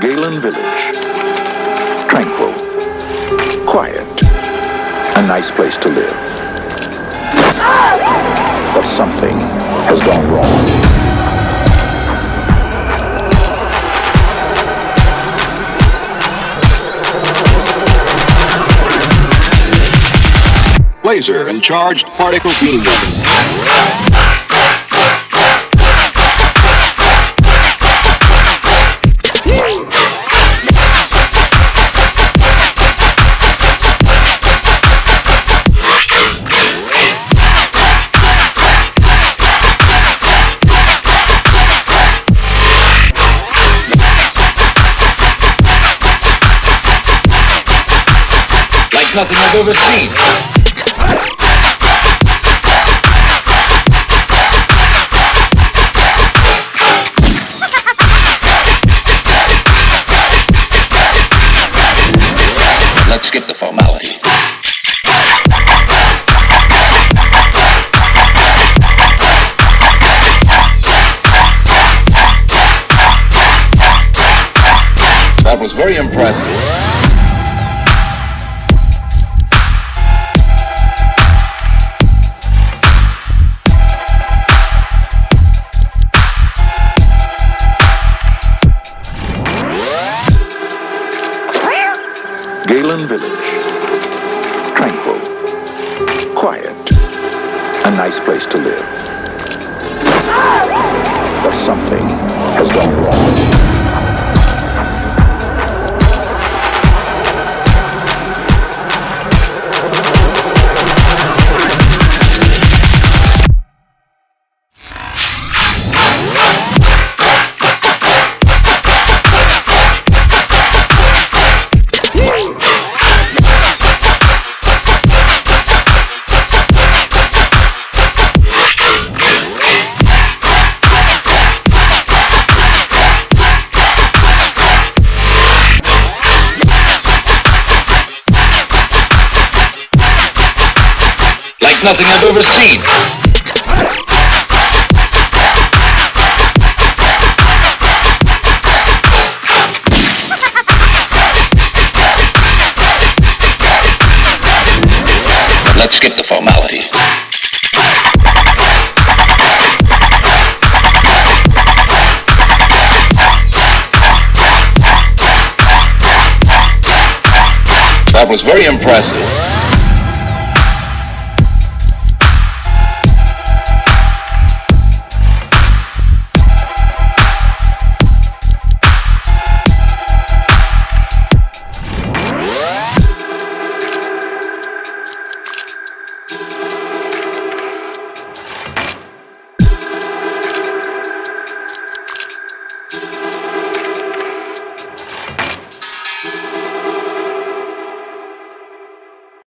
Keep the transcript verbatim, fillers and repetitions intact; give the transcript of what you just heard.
Galen Village. Tranquil. Quiet. A nice place to live. But something has gone wrong. Laser and charged particle beam weapons. Nothing I've ever seen. Let's skip the formality. That was very impressive. Galen Village. Tranquil. Quiet. A nice place to live. But something has gone wrong. Nothing I've ever seen. Let's skip the formality. That was very impressive.